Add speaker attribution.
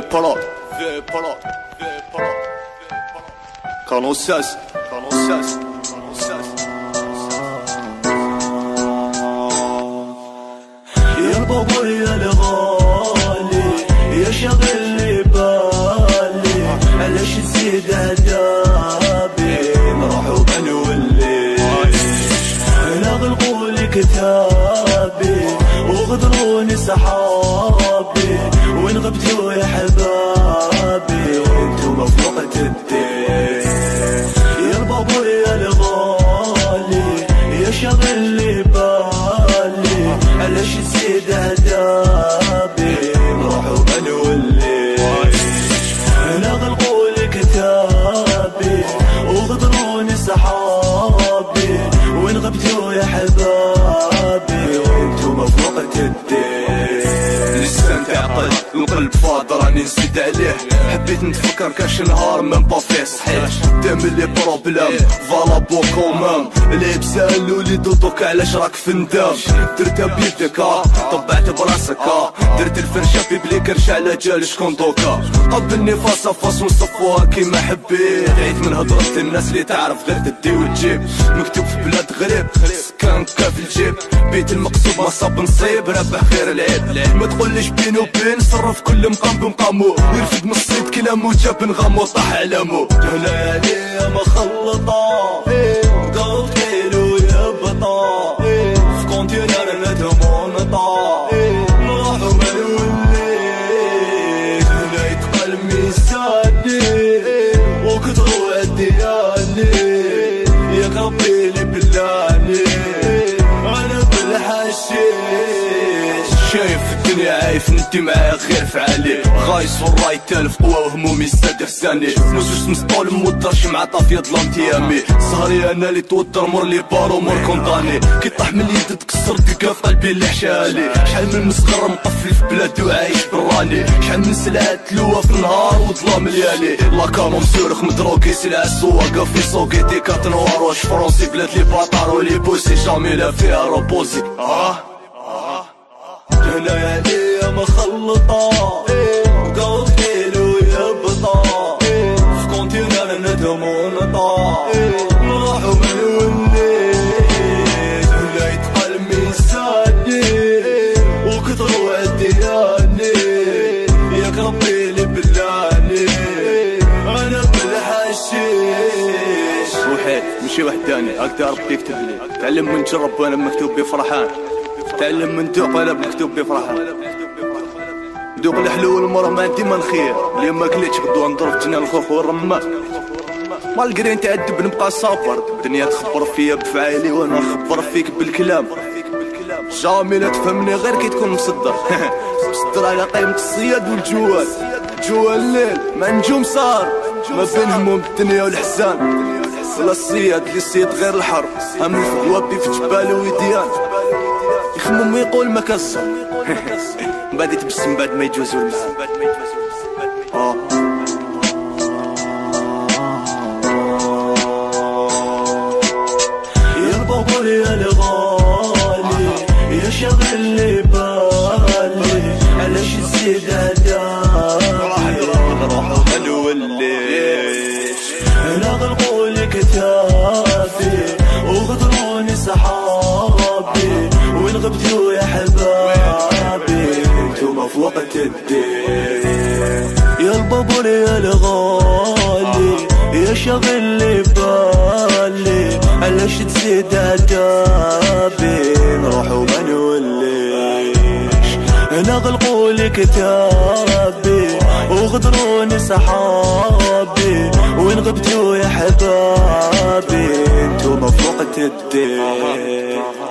Speaker 1: Canossas.
Speaker 2: يا بابا يا الغالي يا شاغل لي بالي، علاش تزيد عذابي نروح وبنولي، انا غلقولي كتابي وغدروني صحابي، وين غبتو يا حبابي انتوما في وقت الدين. يا بابا يا الغالي يا شاغل لي بالي، علاش تزيد عذابي نروح وبنولي، انا غلقولي كتابي وغدروني صحابي، وين غبتو يا حبابي انتوما في وقت الدين.
Speaker 1: لسان تعقل القلب فاض راني نزيد عليه، حبيت نتفكر كاش نهار من با فيه صحيح، قدام لي بروبلام فوالا بو كومام، اللي بسالو لي دوطوك علاش راك في ندام، درتها بيدك طبعت براسك درت الفرشه في بلي كرش على جال شكون دوكا، قبلني فاس فاس ونصفوها كيما حبيت، عيت من هضرة الناس اللي تعرف غير تدي وتجيب، مكتوب في بلاد غريب سكان كاف الجيب، بيت المقصود ما صاب نصيب ربح خير العيب، ما تقوليش بيني وبين صرف كل مقام بمقامو، يرفد من الصيد كلامو جاب نغامو طاح علامو،
Speaker 2: هنا ليا مخلطة قلب كيلو يبطا، في كونتينر نتمونطا نروح وما نوليش، هنا يتقل ميزاني وكترو عالدياني، يا ربي لي بلاني انا بالحشيش،
Speaker 1: شايف الدنيا عايف ندي معايا غير فعالي، غايص والراي تالف قوة وهمومي زاد حساني، نوزوس مسطول مودرش مع طافية ظلام تيامي، سهري انا اللي توتر مور لي بارو مور كونطاني، كي طاح من اليد تكسر دقا في قلبي اللي حشالي، شحال من مسخر مطفي في بلادي وعايش براني، شحال من سلعة تلوى في النهار وظلام ليالي، لاكامو مسورخ مدروكي سلعة السواقة في سوقي ديكات نوار واش فرونسي، بلاد لي باطار ولي بوسي جامي لا فيها روبوزي.
Speaker 2: هنايا ليا مخلطة قلب كيلو يبطا، في كونتينر نتمونطا نروح وما نوليش، هنا يتقل ميزاني وكترو عالدياني، ياك ربي لي بلاني انا بالحشيش.
Speaker 1: وحيد ماشي وحداني هكدا ربي يكتب لي، تعلم من جرب وانا مكتوب بي فرحان، تعلم من دوق وانا مكتوب بي فرحان، دوق الحلو والمر ما عندي ما نخير، اللي ما كليتش غدوه نضرب جنان الخوخ والرمان، ما القرين تعذب نبقى صابر، الدنيا تخبر فيا بفعالي وانا نخبر فيك بالكلام، جامي لا تفهمني غير كي تكون مصدر مصدر على قيمة الصياد والجوال، جوال الليل مع نجوم صار ما بين هموم الدنيا والحزان، ولا الصياد اللي صيد غير الحر، هم الفقوابي في جبال ويديان، يخمم ويقول ما كسر بعد يتبسم بعد ما يجوزوا الماء.
Speaker 2: يا بابا يا الغالي يا شاغل لي بالي، علاش تزيد عذابي نروح وما نوليش، انا غلقولي كتابي وغدروني صحابي، وين غبتو يا حبابي انتوما في وقت الدين. يا البابور يا الغالي يا شاغل لي بالي، علاش تزيد عذابي نروح وما نوليش، انا غلقولي كتابي وغدروني صحابي، وين غبتو يا حبابي انتوما في وقت الدين.